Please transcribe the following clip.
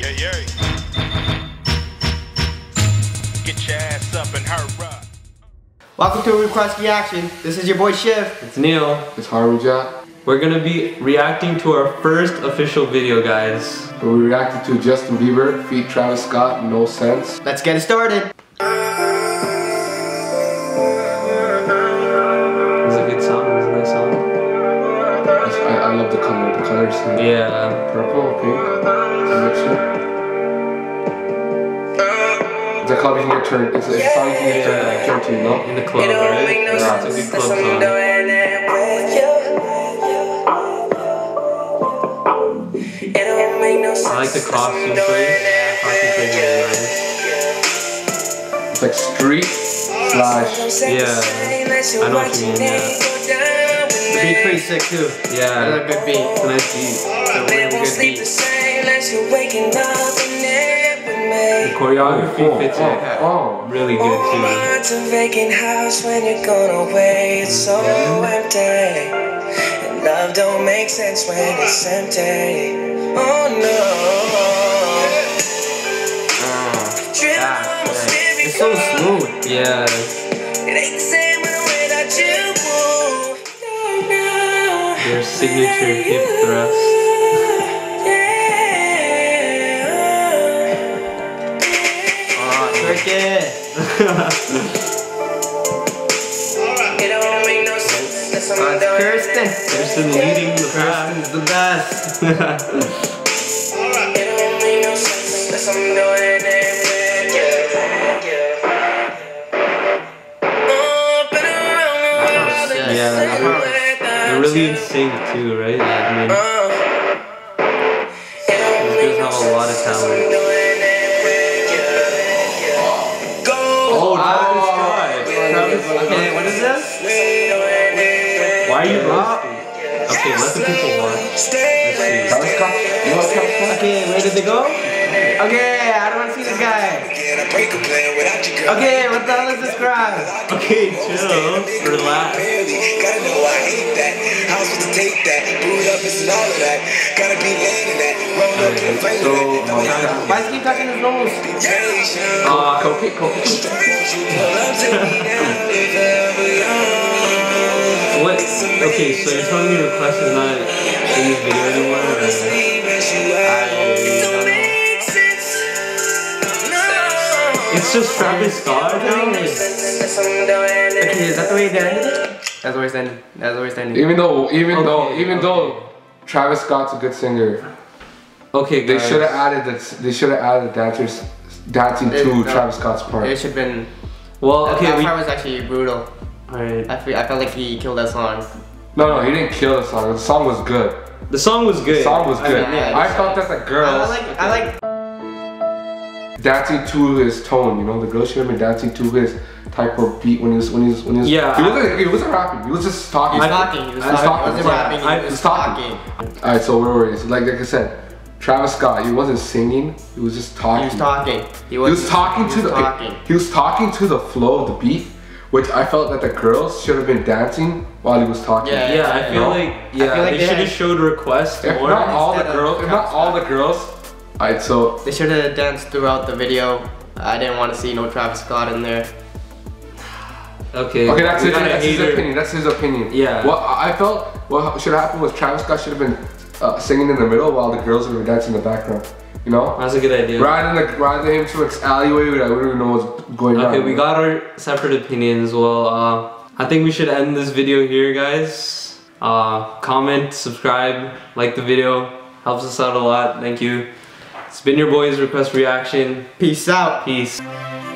Yeah, yeah. Get your ass up and hurry up. Welcome to a ReQuest reaction. This is your boy Shiv. It's Neil. It's Haruja. We're gonna be reacting to our first official video, guys. Where we reacted to Justin Bieber feat Travis Scott, No Sense. Let's get it started. It's a good song. It's a nice song. I love the color. The colors. Yeah. Purple, pink. It's a mixture. It's a color you can get turned. It's a song you can get turned to, no? In the club, right? Yeah, it's a good club song. I like the costume choice. Costume choice is really nice. It's like street slash. Yeah. I know what you mean, yeah. The beat's pretty sick too. Yeah. That's a good beat. It's a nice beat. It's a really good beat. The choreography fits it really good too. It's a vacant house when you're gone away. It's so empty. And love don't make sense when it's empty. Oh no. It's so smooth. Yeah. It ain't the same when I'm without you. No. Their signature hip thrust. Cricket. Kirsten. Kirsten leading the pack. Kirsten's the best. Yeah, they're really in sync too, right? I mean, these girls have a lot of talent. Oh, Travis Scott. Okay, what is this? Why are you roasting? Okay, let the people watch. Let's see. Travis Scott? You know Travis Scott? Okay, where did they go? Okay, I don't want to see this guy. Okay, what the hell is this crowd? Okay, chill. Relax. Why is he keep touching his nose? Cokie. What? Okay, so you're telling me ReQuest is not in this video anymore? Or? It's just Travis Scott now? Okay, is that the way they ended it? That's the way it's ending. That's the way it's ending. Even though Travis Scott's a good singer, Okay, guys. they should have added dancers dancing to Travis Scott's part. It should have been. Well, okay, that part was actually brutal. Alright. I felt like he killed that song. No, he didn't kill the song. The song was good. The song was good. The song was good. Yeah, I felt that the girls I like. dancing to his tone. You know, the girls should have been dancing to his type of beat when he was. Yeah. He wasn't rapping. He was just talking. He was talking. He wasn't rapping. He was talking. All right, so where were we? So like I said, Travis Scott. He wasn't singing. He was just talking. He was talking. He was talking to the flow of the beat, which I felt that the girls should have been dancing while he was talking. Yeah, I feel like they should have showed ReQuest If more. not all the girls. Alright, so they should have danced throughout the video. I didn't want to see no Travis Scott in there. Okay, that's his opinion. That's his opinion. Yeah. I felt what should have happened was Travis Scott should have been singing in the middle while the girls were dancing in the background. You know? That's a good idea. Rather than him to an alleyway that we don't even know what's going on. Okay, we got our separate opinions. Well, I think we should end this video here, guys. Comment, subscribe, like the video. Helps us out a lot. Thank you. It's been your boys' ReQuest reaction. Peace out. Peace.